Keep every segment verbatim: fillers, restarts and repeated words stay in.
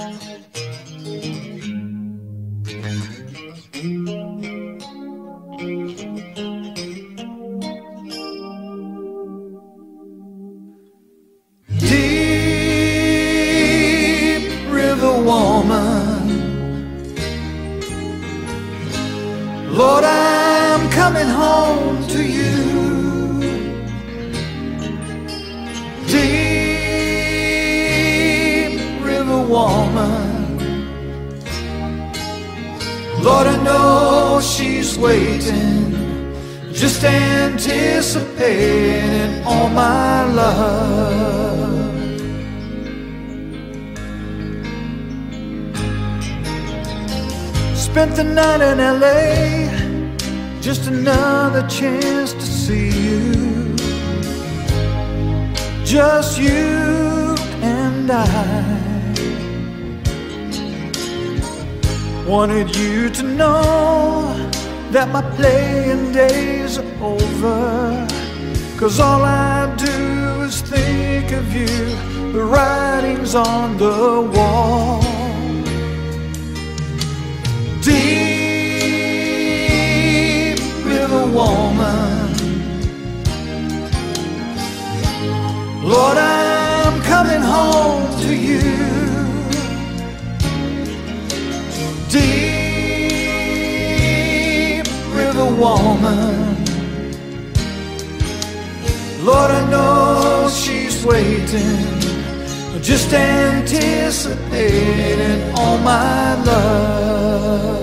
Deep River woman, Lord, I'm coming home to you. Deep River woman, Lord, I know she's waiting, just anticipating all my love. Spent the night in L A, just another chance to see you. Just you and I. Wanted you to know that my playing days are over, 'cause all I do is think of you, the writing's on the wall. Deep River woman, Lord, I'm coming home to you. Deep River woman, Lord, I know she's waiting, just anticipating all my love.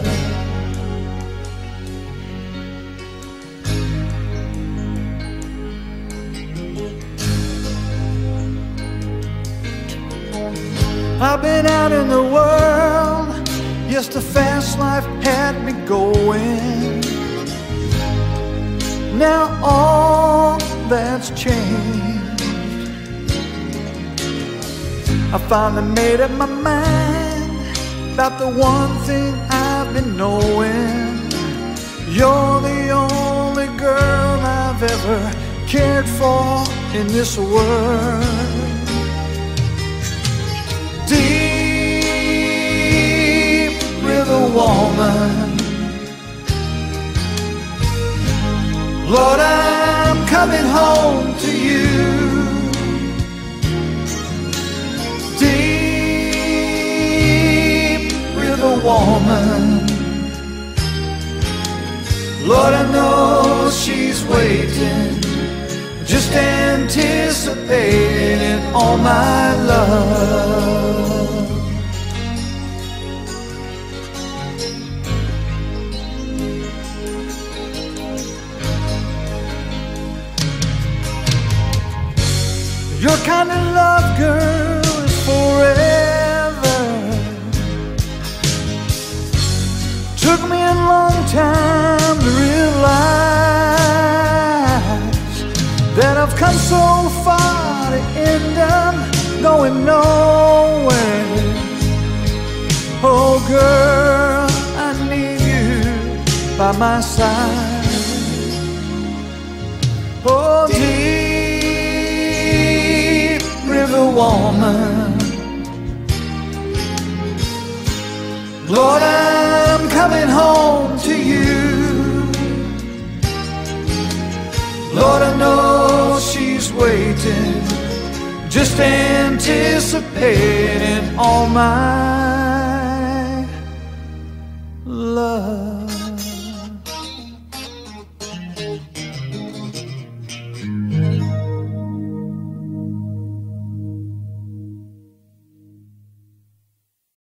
I've been out in the world, yes, the fast life had me going. Now all that's changed. I finally made up my mind about the one thing I've been knowing. You're the only girl I've ever cared for in this world. Deep River woman, Lord, I'm coming home to you. Deep River woman, Lord, I know she's waiting, just anticipating all my love. Your kind of love, girl, is forever. Took me a long time to realize that I've come so far to end up going nowhere. Oh girl, I need you by my side. Oh deep River woman, Lord, I'm coming home to you. Lord, I know she's waiting, just anticipating all my